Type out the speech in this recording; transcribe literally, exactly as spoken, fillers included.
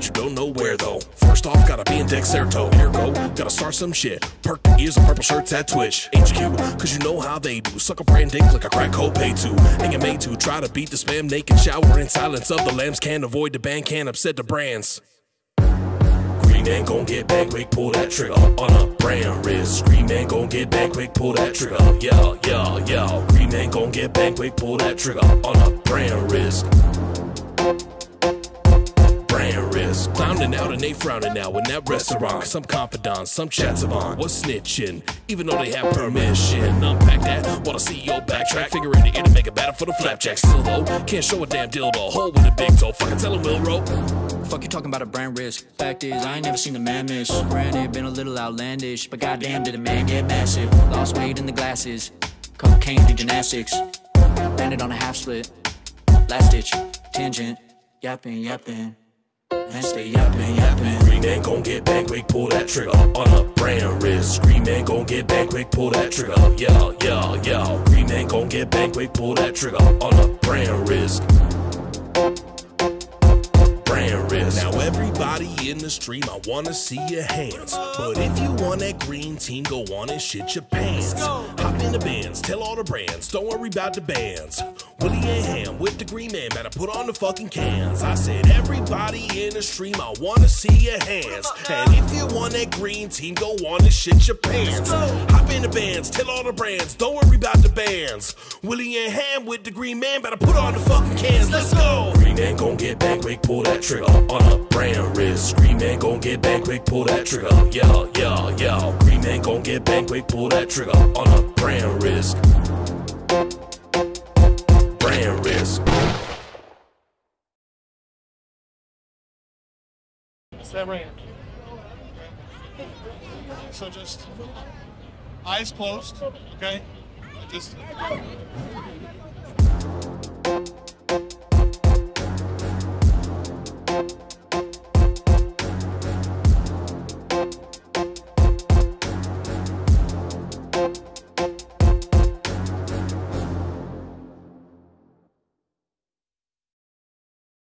but you don't know where though. First off, gotta be in Dexerto. Here go, gotta start some shit. Perk the ears of purple shirts at Twitch. H Q, cause you know how they do. Suck a brand dick like a crack copay to. Ain't made to try to beat the spam naked shower in silence of the lambs. Can't avoid the ban, can't upset the brands. Green man gon' get back quick, pull that trigger on a brand wrist. Green man gon' get back quick, pull that trigger. Yeah, yeah, yeah. Green man gon' get back quick, pull that trigger on a brand wrist. Brand wrist. Clowning out and they frowning now in that restaurant. Some confidants, some chat savant. What's snitching? Even though they have permission. Unpack that while the C E O backtrack. Figure in the air to make a battle for the flapjack. Still though, can't show a damn dildo. Hole with a big toe. Fucking tell him Willro. Fuck you talking about a brand risk. Fact is, I ain't never seen a man miss. Granted, been a little outlandish, but goddamn did a man get massive. Lost weight in the glasses. Cocaine do gymnastics. Landed on a half split. Last ditch. Tangent. Yapping, yapping. And stay yapping, yapping. Green man gon' get back quick, pull that trigger on a brand wrist. Green man gon' get back quick, pull that trigger. Yeah, yeah, yeah. Green man gon' get back quick, pull that trigger on a brand wrist. Brand wrist. Now everybody in the stream, I wanna see your hands. But if you want that green team, go on and shit your pants. Hop in the bands, tell all the brands, don't worry about the bands. Willie and Ham with the green man, better put on the fucking cans. I said everybody in the stream, I wanna see your hands. And if you want that green team, go on and shit your pants. Hop in the bands, tell all the brands, don't worry about the bands. Willie and Ham with the green man, better put on the fucking cans. Let's go. Green man gon' get back quick, pull that trigger on a brand wrist. Green man gon' get back quick, pull that trigger. Yeah, yeah, yeah. Green man gon' get back quick, pull that trigger on a brand wrist. Brand wrist. Stand right here. So just eyes closed, okay? Just